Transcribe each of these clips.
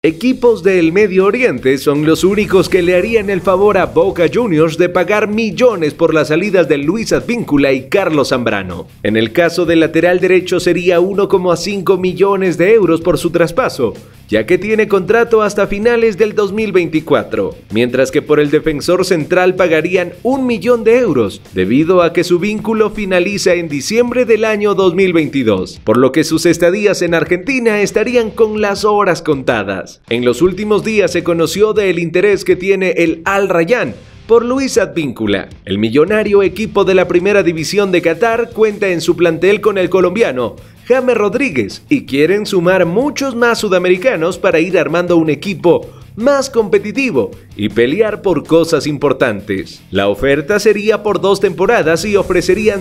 Equipos del Medio Oriente son los únicos que le harían el favor a Boca Juniors de pagar millones por las salidas de Luis Advíncula y Carlos Zambrano. En el caso del lateral derecho sería 1,5 millones de euros por su traspaso, ya que tiene contrato hasta finales del 2024, mientras que por el defensor central pagarían 1 millón de euros, debido a que su vínculo finaliza en diciembre del año 2022, por lo que sus estadías en Argentina estarían con las horas contadas. En los últimos días se conoció del interés que tiene el Al Rayyan por Luis Advíncula. El millonario equipo de la primera división de Qatar cuenta en su plantel con el colombiano James Rodríguez y quieren sumar muchos más sudamericanos para ir armando un equipo más competitivo y pelear por cosas importantes. La oferta sería por 2 temporadas y ofrecerían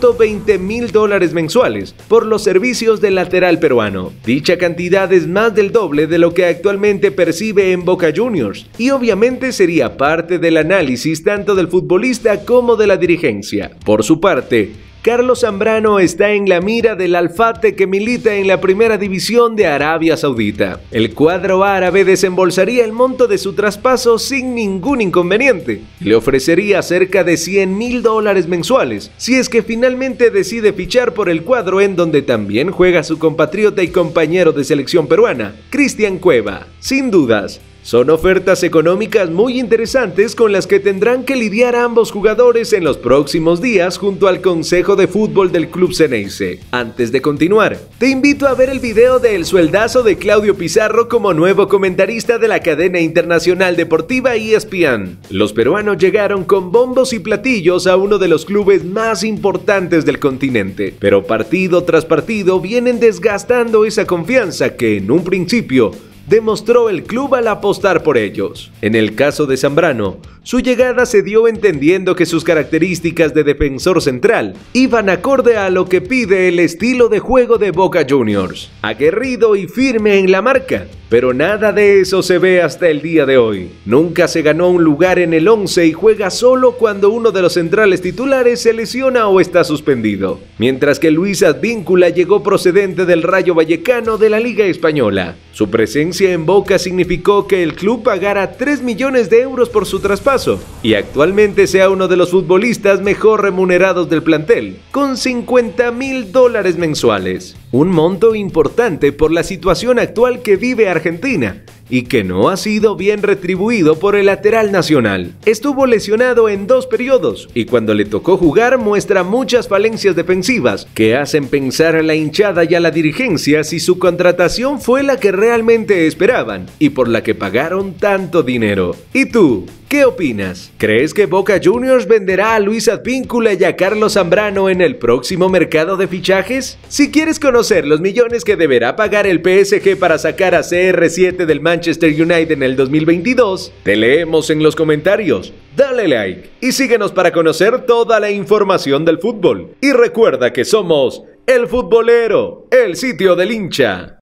$120.000 mensuales por los servicios del lateral peruano. Dicha cantidad es más del doble de lo que actualmente percibe en Boca Juniors y obviamente sería parte del análisis tanto del futbolista como de la dirigencia. Por su parte, Carlos Zambrano está en la mira del Al-Fateh, que milita en la primera división de Arabia Saudita. El cuadro árabe desembolsaría el monto de su traspaso sin ningún inconveniente y le ofrecería cerca de $100.000 mensuales si es que finalmente decide fichar por el cuadro, en donde también juega su compatriota y compañero de selección peruana, Cristian Cueva. Sin dudas, son ofertas económicas muy interesantes con las que tendrán que lidiar ambos jugadores en los próximos días junto al Consejo de Fútbol del club Xeneize. Antes de continuar, te invito a ver el video del sueldazo de Claudio Pizarro como nuevo comentarista de la cadena internacional deportiva ESPN. Los peruanos llegaron con bombos y platillos a uno de los clubes más importantes del continente, pero partido tras partido vienen desgastando esa confianza que en un principio demostró el club al apostar por ellos. En el caso de Zambrano, su llegada se dio entendiendo que sus características de defensor central iban acorde a lo que pide el estilo de juego de Boca Juniors, aguerrido y firme en la marca, pero nada de eso se ve hasta el día de hoy. Nunca se ganó un lugar en el 11 y juega solo cuando uno de los centrales titulares se lesiona o está suspendido, mientras que Luis Advíncula llegó procedente del Rayo Vallecano de la Liga Española. Su presencia en Boca significó que el club pagara 3 millones de euros por su traspaso y actualmente sea uno de los futbolistas mejor remunerados del plantel, con $50.000 mensuales. Un monto importante por la situación actual que vive Argentina y que no ha sido bien retribuido por el lateral nacional. Estuvo lesionado en 2 periodos y cuando le tocó jugar muestra muchas falencias defensivas que hacen pensar a la hinchada y a la dirigencia si su contratación fue la que realmente esperaban y por la que pagaron tanto dinero. ¿Y tú? ¿Qué opinas? ¿Crees que Boca Juniors venderá a Luis Advíncula y a Carlos Zambrano en el próximo mercado de fichajes? Si quieres conocer los millones que deberá pagar el PSG para sacar a CR7 del Manchester United en el 2022, te leemos en los comentarios. Dale like y síguenos para conocer toda la información del fútbol. Y recuerda que somos El Futbolero, el sitio del hincha.